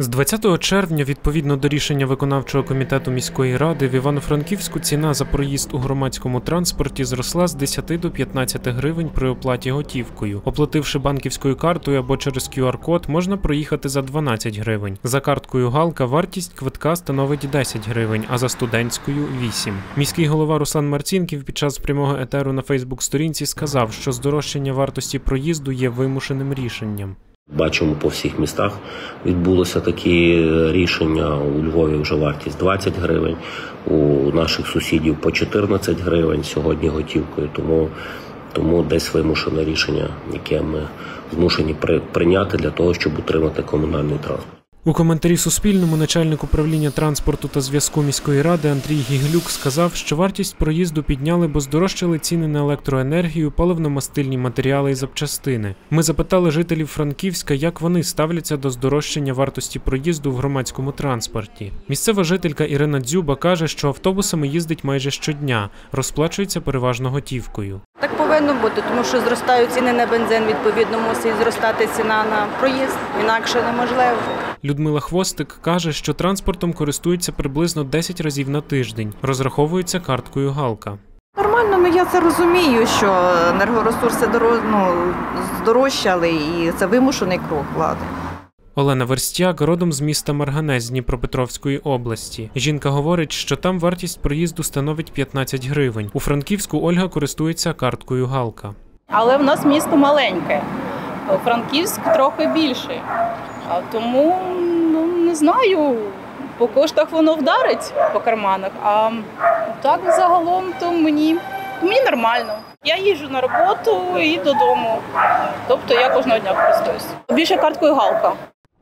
З 20 червня, відповідно до рішення виконавчого комітету міської ради, в Івано-Франківську ціна за проїзд у громадському транспорті зросла з 10 до 15 гривень при оплаті готівкою. Оплативши банківською картою або через QR-код, можна проїхати за 12 гривень. За карткою «Галка» вартість квитка становить 10 гривень, а за студентською – 8. Міський голова Руслан Марцінків під час прямого етеру на Фейсбук-сторінці сказав, що здорожчання вартості проїзду є вимушеним рішенням. Бачимо, по всіх містах відбулося такі рішення. У Львові вже вартість 20 гривень, у наших сусідів по 14 гривень сьогодні готівкою. Тому десь вимушене рішення, яке ми змушені прийняти для того, щоб утримати комунальний транспорт. У коментарі Суспільному начальник управління транспорту та зв'язку міської ради Андрій Гіглюк сказав, що вартість проїзду підняли, бо здорожчали ціни на електроенергію, паливно-мастильні матеріали і запчастини. Ми запитали жителів Франківська, як вони ставляться до здорожчання вартості проїзду в громадському транспорті. Місцева жителька Ірина Дзюба каже, що автобусами їздить майже щодня, розплачується переважно готівкою. Так повинно бути, тому що зростають ціни на бензин, відповідно мусить зростати ціна на проїзд, інакше неможливо. Людмила Хвостик каже, що транспортом користуються приблизно 10 разів на тиждень, розраховується карткою «Галка». Нормально, я це розумію, що енергоресурси здорожчали і це вимушений крок влади. Олена Верстяк родом з міста Марганець Дніпропетровської області. Жінка говорить, що там вартість проїзду становить 15 гривень. У Франківську Ольга користується карткою «Галка». Але в нас місто маленьке, Франківськ трохи більший. Тому, не знаю, по коштах воно вдарить по карманах, а так загалом то мені нормально. Я їжджу на роботу і додому, тобто я кожного дня користуюсь. Більше карткою «Галка».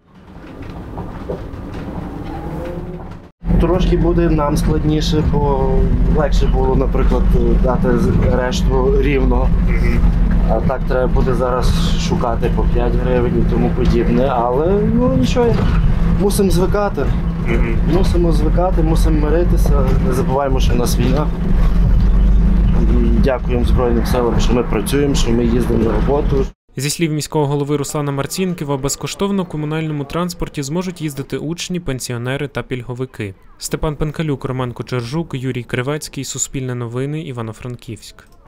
Трошки буде нам складніше, бо легше було, наприклад, дати решту рівно. А так треба буде зараз шукати по 5 гривень і тому подібне. Але нічого, мусимо звикати. Мусимо звикати, мусимо миритися. Не забуваємо, що в нас війна. Дякуємо Збройним силам, що ми працюємо, що ми їздимо на роботу. Зі слів міського голови Руслана Марцінківа, безкоштовно в комунальному транспорті зможуть їздити учні, пенсіонери та пільговики. Степан Пенкалюк, Роман Кочержук, Юрій Кривецький, Суспільне новини, Івано-Франківськ.